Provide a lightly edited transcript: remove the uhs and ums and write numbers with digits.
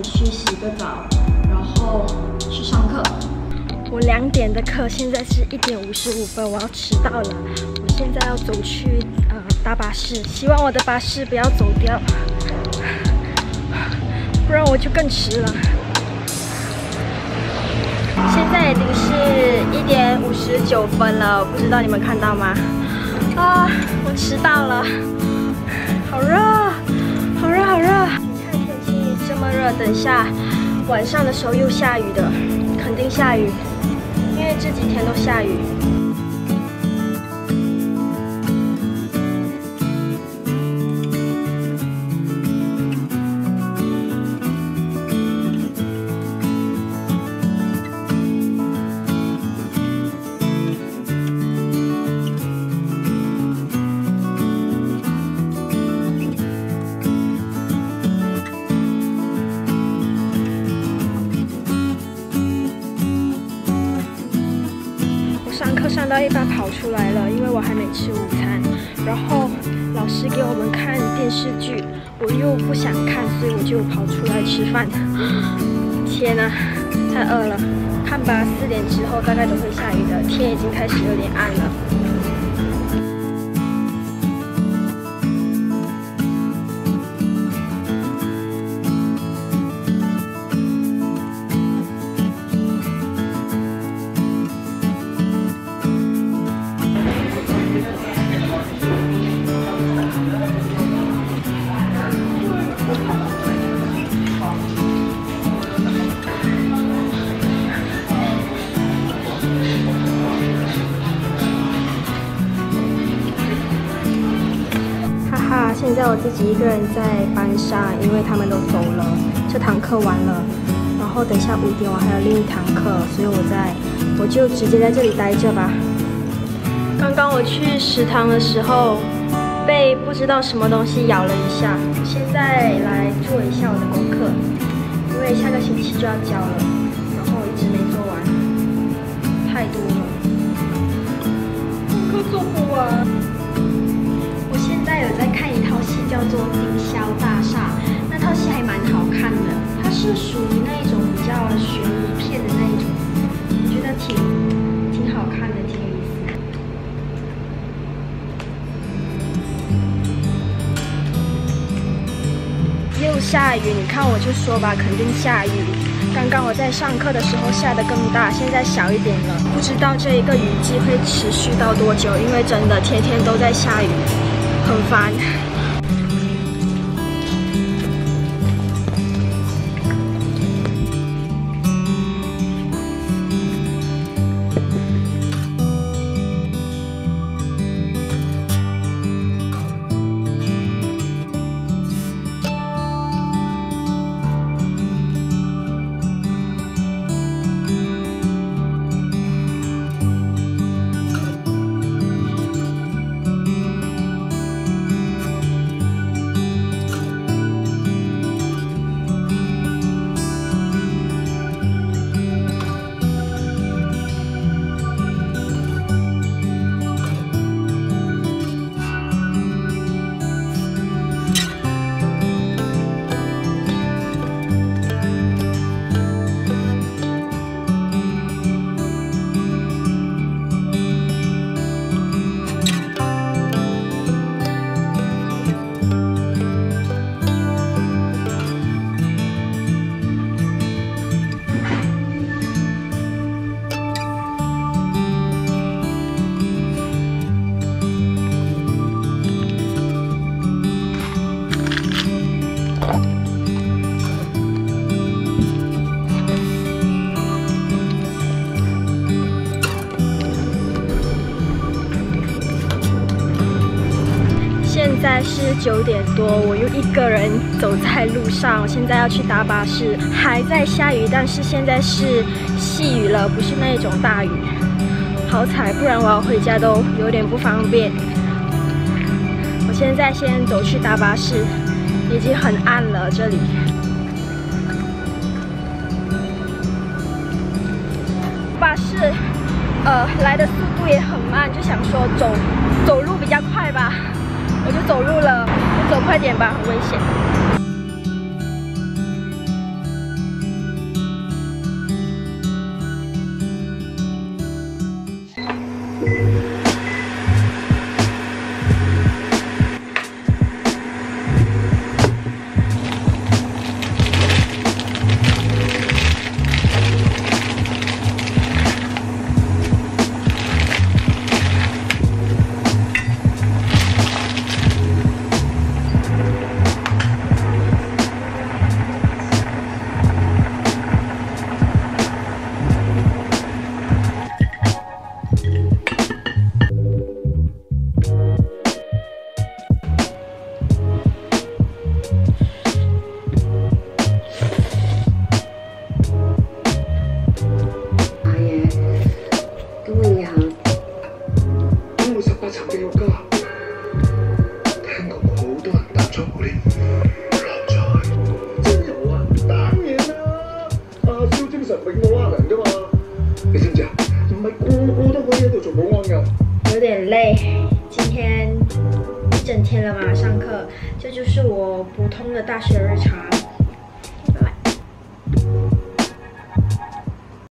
去洗个澡，然后去上课。我2点的课，现在是1点55分，我要迟到了。我现在要走去搭巴士，希望我的巴士不要走掉，不然我就更迟了。现在已经是1点59分了，不知道你们看到吗？啊，我迟到了，好热，好热，好热！你看天气这么热，等下晚上的时候又下雨的，肯定下雨，因为这几天都下雨。上课上到一半跑出来了，因为我还没吃午餐。然后老师给我们看电视剧，我又不想看，所以我就跑出来吃饭。天哪，太饿了！看吧，4点之后大概都会下雨的，天已经开始有点暗了。现在我自己一个人在班上，因为他们都走了，这堂课完了，然后等下5点我还有另一堂课，所以我就直接在这里待着吧。刚刚我去食堂的时候，被不知道什么东西咬了一下。现在来做一下我的功课，因为下个星期就要交了，然后一直没做完，太多了，功课做不完。现在有在看一套戏，叫做《凌霄大厦》，那套戏还蛮好看的。它是属于那一种比较悬疑片的那一种，我觉得挺好看的，挺有意思的。又下雨，你看我就说吧，肯定下雨。刚刚我在上课的时候下得更大，现在小一点了。不知道这一个雨季会持续到多久，因为真的天天都在下雨。很烦。现在是9点多，我又一个人走在路上。我现在要去搭巴士，还在下雨，但是现在是细雨了，不是那种大雨。好彩，不然我要回家都有点不方便。我现在先走去搭巴士，已经很暗了这里。巴士来的速度也很慢，就想说走路比较快吧。我就走路了，你走快点吧，很危险。 㗎。聽講好多人答咗我啲落咗去。真有啊？當然啦，阿蕭精神永冇呃人㗎嘛。你知唔知啊？唔係個個都可以喺度做保安㗎。 有點累，今天一整天了嘛，上課，这就是我普通的大学日常。